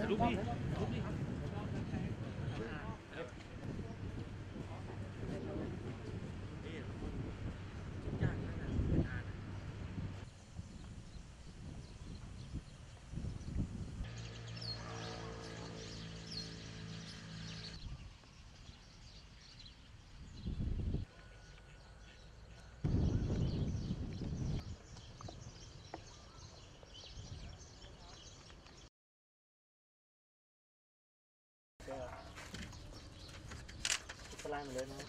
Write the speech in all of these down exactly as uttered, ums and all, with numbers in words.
รูปดิสไลด์มาเลยนะ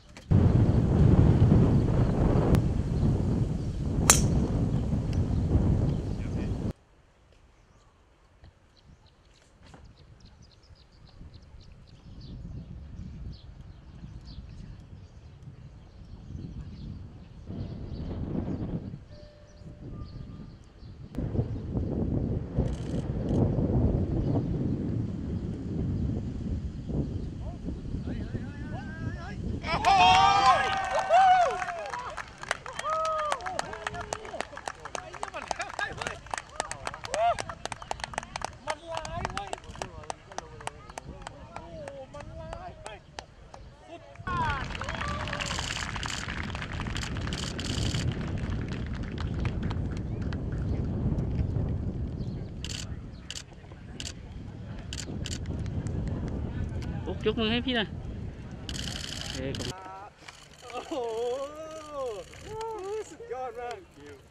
ยกมือให้พี่หน่อยโอ้โหสุดยอดมาก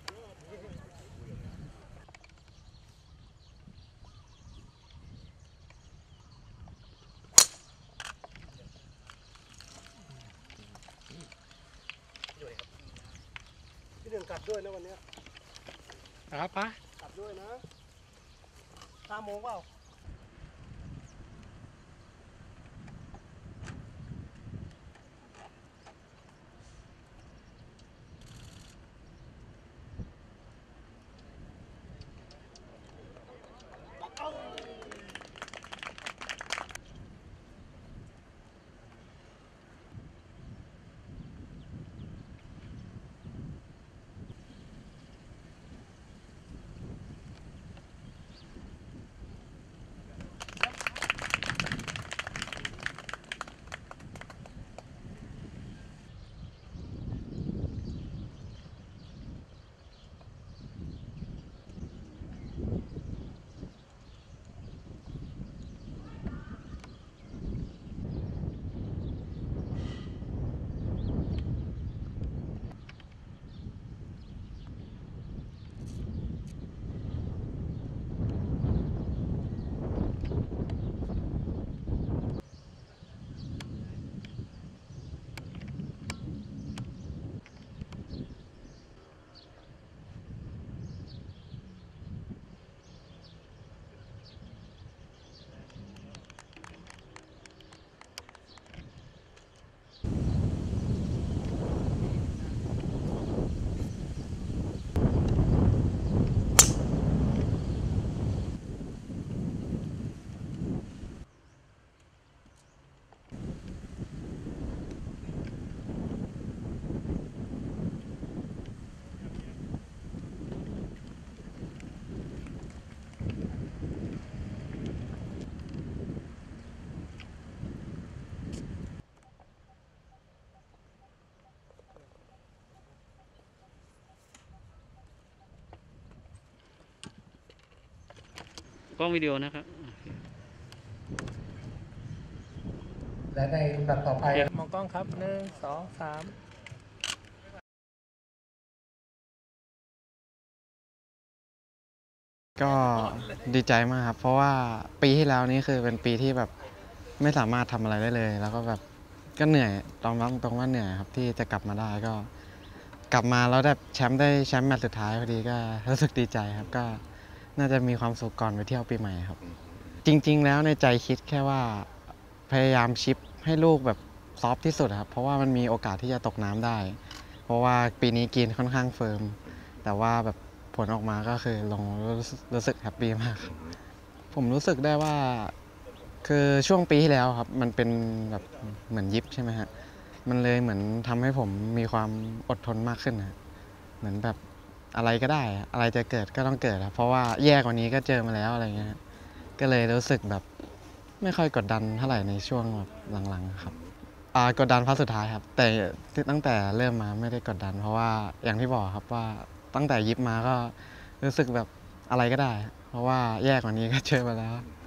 พี่เดินกลับด้วยนะวันนี้ครับปะกลับด้วยนะห้าโมงเปล่ากล้องวิดีโอนะครับและในลำดับต่อไปมองกล้องครับหนึ่งสองสามก็ดีใจมากครับเพราะว่าปีที่แล้วนี้คือเป็นปีที่แบบไม่สามารถทำอะไรได้เลยแล้วก็แบบก็เหนื่อยตรงรับตรงว่าเหนื่อยครับที่จะกลับมาได้ก็กลับมาแล้วได้แชมป์ได้แชมป์แมตช์สุดท้ายพอดีก็รู้สึกดีใจครับก็น่าจะมีความสุขก่อนไปเที่ยวปีใหม่ครับจริงๆแล้วในใจคิดแค่ว่าพยายามชิปให้ลูกแบบซอฟที่สุดครับเพราะว่ามันมีโอกาสที่จะตกน้ำได้เพราะว่าปีนี้กินค่อนข้างเฟิร์มแต่ว่าแบบผลออกมาก็คือลงรู้สึกแฮปปี้มากผมรู้สึกได้ว่าคือช่วงปีที่แล้วครับมันเป็นแบบเหมือนยิปใช่ไหมฮะมันเลยเหมือนทำให้ผมมีความอดทนมากขึ้นนะเหมือนแบบอะไรก็ได้อะไรจะเกิดก็ต้องเกิดครับเพราะว่าแย่กว่านี้ก็เจอมาแล้วอะไรเงี้ยก็เลยรู้สึกแบบไม่ค่อยกดดันเท่าไหร่ในช่วงแบบหลังๆครับอ่ากดดันเพราะสุดท้ายครับ แต่ตั้งแต่เริ่มมาไม่ได้กดดัน เพราะว่าอย่างที่บอกครับว่าตั้งแต่ยิปมาก็รู้สึกแบบอะไรก็ได้ เพราะว่าแย่กว่านี้ก็เจอมาแล้ว